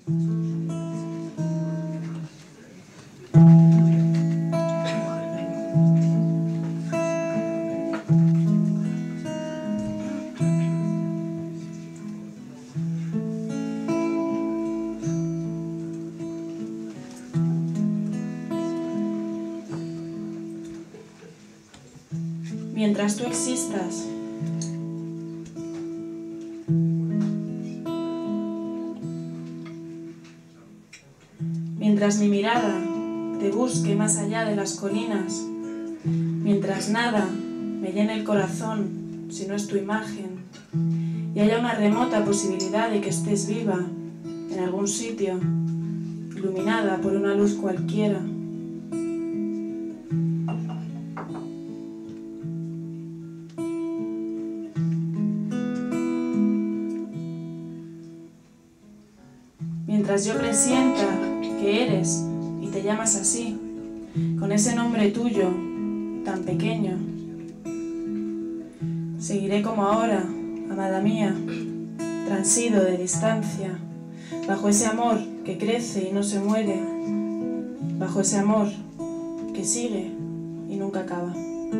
Mientras tú existas, mientras mi mirada te busque más allá de las colinas, mientras nada me llene el corazón si no es tu imagen, y haya una remota posibilidad de que estés viva en algún sitio, iluminada por una luz cualquiera. Mientras yo presienta que eres y te llamas así, con ese nombre tuyo tan pequeño, seguiré como ahora, amada mía, transido de distancia, bajo ese amor que crece y no se muere, bajo ese amor que sigue y nunca acaba.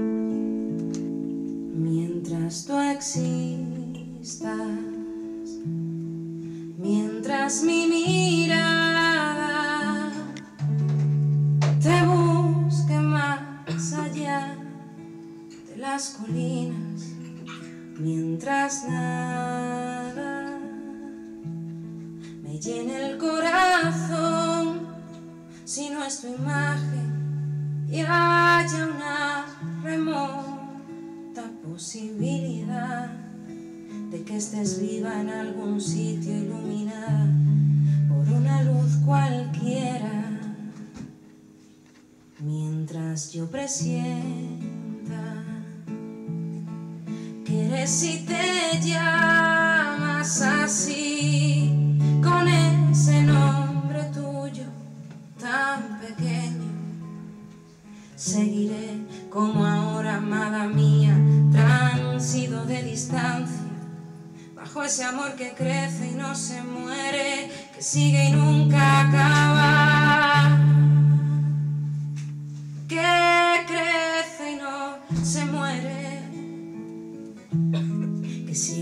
Mientras tú existas, mientras mi mirada te busque más allá de las colinas, mientras nada me llene el corazón si no es tu imagen y haya una remota posibilidad de que estés viva en algún sitio iluminada por una luz cualquiera, mientras yo presienta que eres y te llamas así, con ese nombre tuyo tan pequeño, seguiré como ahora, amada mía, transido de distancia, bajo ese amor que crece y no se muere, que sigue y nunca acaba, que crece y no se muere, que sigue